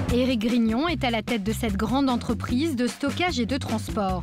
Éric Grignon est à la tête de cette grande entreprise de stockage et de transport.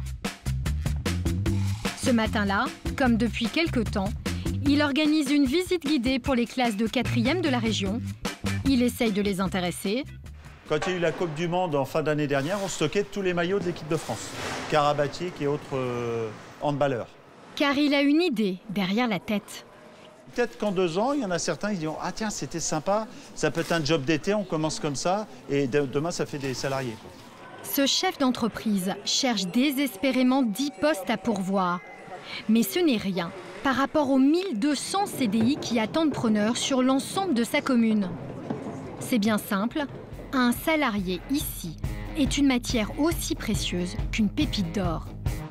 Ce matin-là, comme depuis quelque temps, il organise une visite guidée pour les classes de 4e de la région. Il essaye de les intéresser. Quand il y a eu la Coupe du Monde en fin d'année dernière, on stockait tous les maillots de l'équipe de France. Karabatic et autres handballeurs. Car il a une idée derrière la tête. Peut-être qu'en 2 ans, il y en a certains qui diront « Ah tiens, c'était sympa, ça peut être un job d'été, on commence comme ça, et demain, ça fait des salariés. » Ce chef d'entreprise cherche désespérément 10 postes à pourvoir. Mais ce n'est rien par rapport aux 1200 CDI qui attendent preneurs sur l'ensemble de sa commune. C'est bien simple, un salarié ici est une matière aussi précieuse qu'une pépite d'or.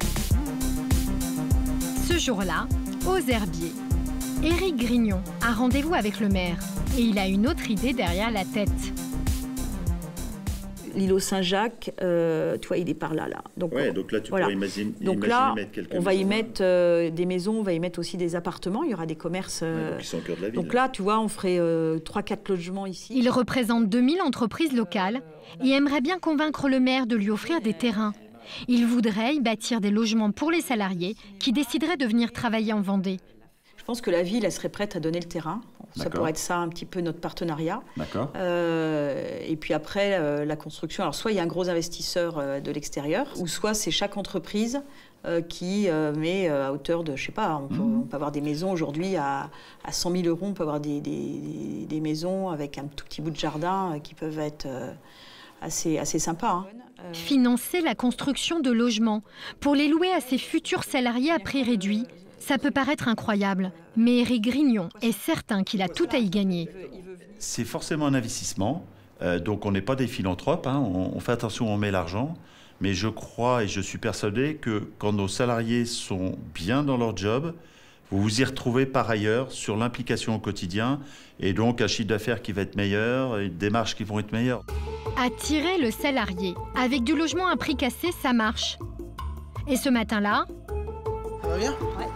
Ce jour-là, aux Herbiers, Éric Grignon a rendez-vous avec le maire et il a une autre idée derrière la tête. L'îlot Saint-Jacques, tu vois, il est par là. Donc, ouais, donc là, tu pourrais imaginer mettre quelques maisons. On va y mettre des maisons, on va y mettre aussi des appartements. Il y aura des commerces. Donc, ils sont au cœur de la ville. Donc là, tu vois, on ferait 3-4 logements ici. Il représente 2000 entreprises locales et aimerait bien convaincre le maire de lui offrir des terrains. Il voudrait y bâtir des logements pour les salariés qui décideraient de venir travailler en Vendée. Je pense que la ville, elle serait prête à donner le terrain. Ça pourrait être ça un petit peu notre partenariat. D'accord. Et puis après, la construction. Alors soit il y a un gros investisseur de l'extérieur, ou soit c'est chaque entreprise qui met à hauteur de, je sais pas, on peut avoir des maisons aujourd'hui à 100 000 €. On peut avoir des maisons avec un tout petit bout de jardin qui peuvent être assez sympas. Hein. Financer la construction de logements pour les louer à ses futurs salariés à prix réduit. Ça peut paraître incroyable, mais Éric Grignon est certain qu'il a tout à y gagner. C'est forcément un investissement, donc on n'est pas des philanthropes, hein, on fait attention où on met l'argent, mais je crois et je suis persuadé que quand nos salariés sont bien dans leur job, vous vous y retrouvez par ailleurs sur l'implication au quotidien, et donc un chiffre d'affaires qui va être meilleur, et des démarches qui vont être meilleures. Attirer le salarié avec du logement à prix cassé, ça marche. Et ce matin-là, ça va bien ? Ouais.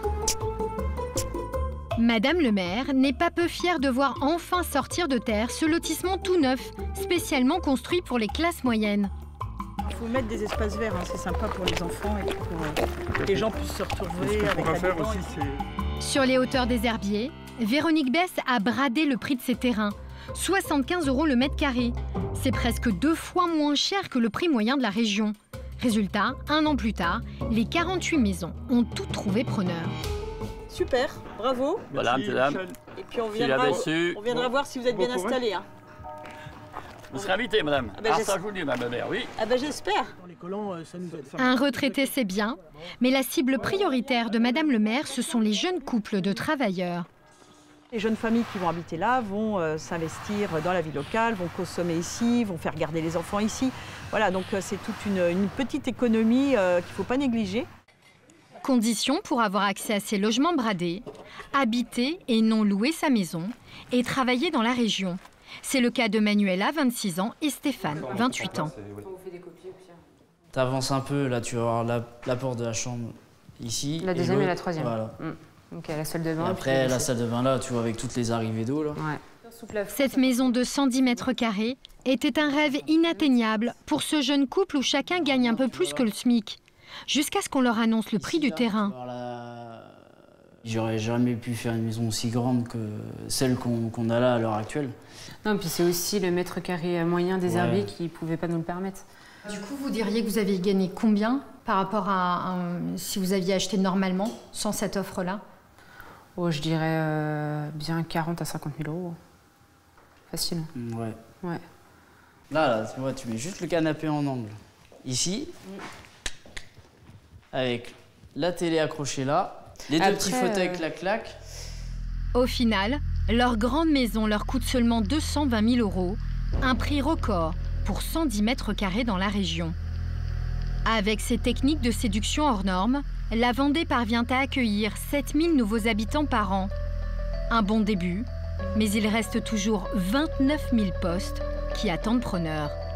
Madame le maire n'est pas peu fière de voir enfin sortir de terre ce lotissement tout neuf, spécialement construit pour les classes moyennes. Il faut mettre des espaces verts, hein, c'est sympa pour les enfants et pour que les gens puissent se retrouver avec la faire aussi, Sur les hauteurs des Herbiers, Véronique Besse a bradé le prix de ses terrains. 75 € le mètre carré. C'est presque 2 fois moins cher que le prix moyen de la région. Résultat, 1 an plus tard, les 48 maisons ont toutes trouvé preneur. Super, bravo. Voilà, mesdames. Et puis on viendra voir si vous êtes bien installés. Hein. Vous serez invité, madame. Ah ben, ça joue du madame mère, oui. Ah ben j'espère. Un retraité, c'est bien, mais la cible prioritaire de Madame le maire, ce sont les jeunes couples de travailleurs. Les jeunes familles qui vont habiter là vont s'investir dans la vie locale, vont consommer ici, vont faire garder les enfants ici. Voilà, donc c'est toute une petite économie qu'il ne faut pas négliger. Condition pour avoir accès à ces logements bradés, habiter et non louer sa maison et travailler dans la région. C'est le cas de Manuela, 26 ans, et Stéphane, 28 ans. T'avances un peu, là tu vas voir la porte de la chambre ici. La deuxième et la troisième. Voilà. Ok, la salle de bain. Et après, la salle de bain là, tu vois, avec toutes les arrivées d'eau là. Ouais. Cette maison de 110 mètres carrés était un rêve inatteignable pour ce jeune couple où chacun gagne un peu plus que le SMIC. Jusqu'à ce qu'on leur annonce le prix du terrain. J'aurais jamais pu faire une maison aussi grande que celle qu'on a là à l'heure actuelle. Non, puis c'est aussi le mètre carré moyen des Herbiers qui ne pouvaient pas nous le permettre. Du coup, vous diriez que vous avez gagné combien par rapport à si vous aviez acheté normalement, sans cette offre-là? Oh, je dirais bien 40 à 50 000 €. Facile. Ouais. Là, tu vois, tu mets juste le canapé en angle. Ici, avec la télé accrochée là, les deux petits fauteuils clac-clac. Au final, leur grande maison leur coûte seulement 220 000 €, un prix record pour 110 mètres carrés dans la région. Avec ses techniques de séduction hors normes, la Vendée parvient à accueillir 7 000 nouveaux habitants par an. Un bon début, mais il reste toujours 29 000 postes qui attendent preneurs.